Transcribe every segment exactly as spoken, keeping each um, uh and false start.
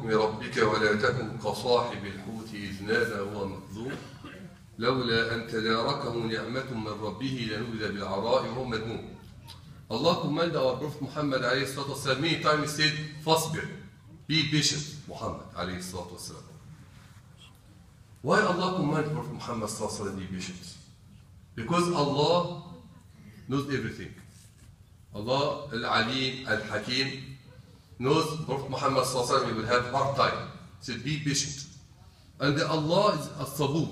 حكم ربك ولا تكن كصاحب الحوت إذ نادى وهو مكذوب لولا أن تداركه نعمة من ربه لنبذ بالعراء وهو مذموم. Allah commanded our Prophet Muhammad alayhi salatu wasalam many times he said, "Fasbir, be patient, Muhammad alayhi salatu wasalam." Why Allah commanded Prophet Muhammad sallallahu alayhi wasallam be patient? Because Allah knows everything. Allah al-Alim, al-Hakim knows Prophet Muhammad sallallahu alayhi wasallam will have hard time. He said, be patient. And Allah is as-Sabur.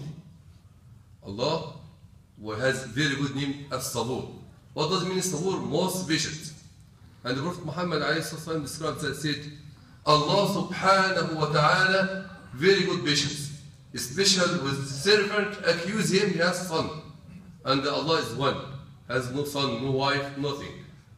Allah has very good name as-Sabur. What does it mean Sabur? Most patient. And the Prophet Muhammad ﷺ described that, said, Allah subhanahu wa ta'ala, very good patience. Especially with servant accuse him he has son. And Allah is one. Has no son, no wife, nothing.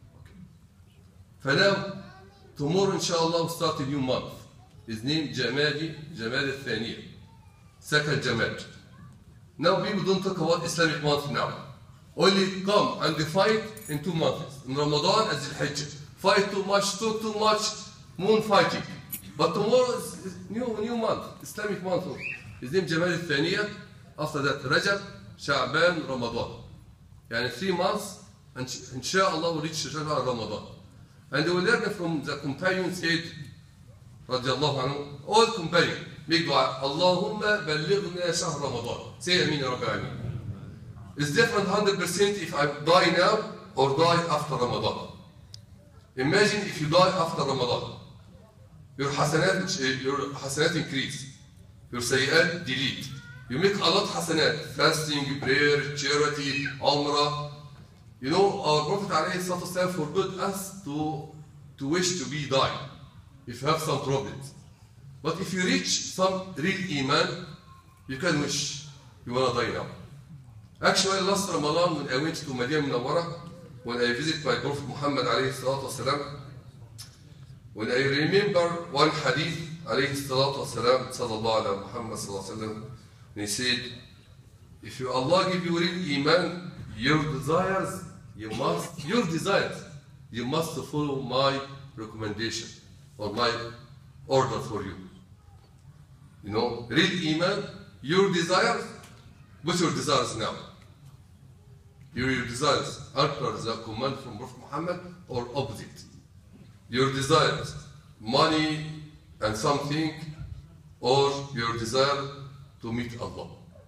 For now, tomorrow inshallah we'll start a new month. His name Jamadi, Jamad al-Thaniya. Second Jamad. Now people don't talk about Islamic month now. Only come and fight in two months. In Ramadan as Al-Hajj. Fight too much, talk too much, moon fighting. But tomorrow is new new month, Islamic month. His name Jamad al-Thaniya. After that Rajab, Sha'ban, Ramadan. Yani three months and inshallah will reach Sha'ban, Ramadan. And we will learn from the companion said, radiallahu anhu, all companion, make dua, Allahumma ballighna shahr Ramadan. Say Ameen Ya Rabbi Ameen. It's different one hundred percent if I die now or die after Ramadan. Imagine if you die after Ramadan. Your hasanat, your hasanat increase. Your sayyat delete. You make a lot of hasanat. Fasting, prayer, charity, umrah. You know, our Prophet ﷺ forbid us to, to wish to be die. If you have some problems. But if you reach some real iman, you can wish you want to die now. Actually, last Ramadan when I went to Madinah Munawwara, when I visited my Prophet Muhammad alayhi salatu wasalam, when I remember one hadith alayhi salatu wasalam, sallallahu alayhi Muhammad sallallahu alayhi wasallam, he said, if you Allah give you real iman, your desires, you must, your desires, you must follow my recommendation or my order for you. You know, real iman, your desires, what's your desires now? Your, your desires are the command from Prophet Muhammad or opposite? Your desires, money and something, or your desire to meet Allah.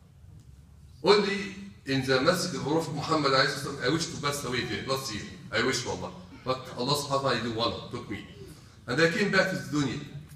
Only in the message of Prophet Muhammad, I wish to pass away there last year. I wish for Allah. But Allah subhanahu wa ta'ala didn't want to, took me. And I came back to the dunya.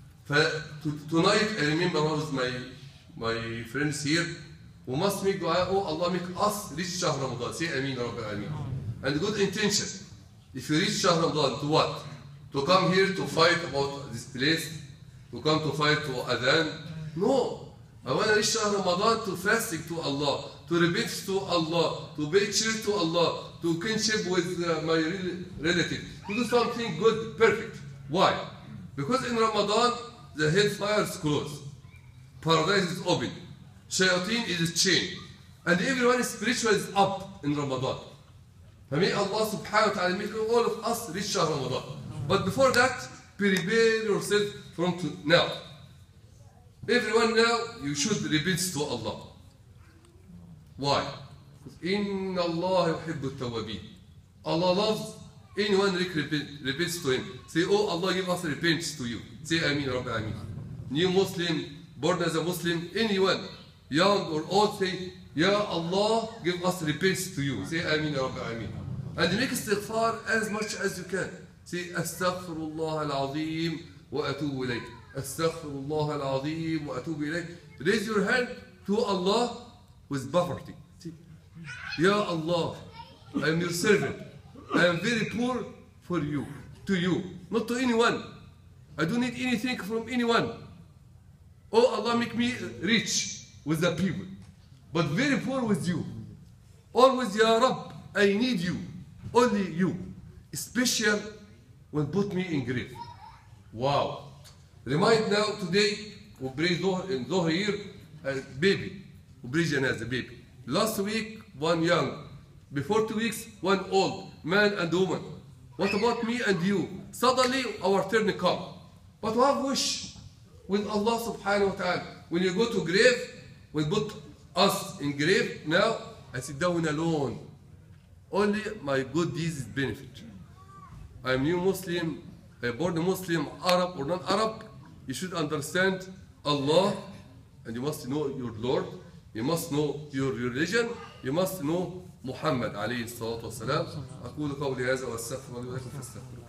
Tonight I remember one of my, my friends here who must make dua, oh Allah make us reach Shahr Ramadan. Say Ameen Rabbi Ameen. And good intention. If you reach Shahr Ramadan, to what? To come here to fight about this place? To come to fight to Adhan? No. I want to reach Shahr Ramadan to fasting to Allah, to repent to Allah, to pay cheer to Allah, to kinship with uh, my relative, to do something good, perfect. Why? Because in Ramadan, the hellfire is closed. Paradise is open. Shayateen is chained. And everyone is spiritual is up in Ramadan. May Allah subhanahu wa ta'ala make all of us reach Shahr Ramadan. But before that, prepare yourself from to now. Everyone now, you should repent to Allah. Why? Because Inna Allah yuhibbu tawabin. Allah loves anyone who repents to Him. Say, oh Allah, give us repentance to you. Say Ameen Rabbi Ameen. New Muslim, born as a Muslim, anyone, young or old, say, Ya Allah, give us repentance to you. Say Ameen Rabbi Ameen. And make istighfar as much as you can. Say Astaghfirullah al-Azim wa atubu ilayk. Astaghfirullah al-Azim wa atubu ilayk. Raise your hand to Allah with poverty. See? Ya Allah, I am your servant. I am very poor for you, to you, not to anyone. I don't need anything from anyone. Oh Allah, make me rich with the people, but very poor with you. Always, Ya Rabb, I need you, only you. Special when put me in grave. Wow. Remind now today, we pray in Dhuhr here, a baby. We pray janazah, baby. Last week, one young. Before two weeks, one old. Man and woman. What about me and you? Suddenly our turn come. But we have wish. with Allah subhanahu wa ta'ala. When you go to grave, we put us in grave. Now I sit down alone. Only my good deeds benefit. I'm new Muslim, a born Muslim, Arab or non-Arab. You should understand Allah, and you must know your Lord. You must know your religion. You must know Muhammad عليه الصلاة والسلام. أقول قولي هذا وأستغفر الله ولكم فاستغفروه.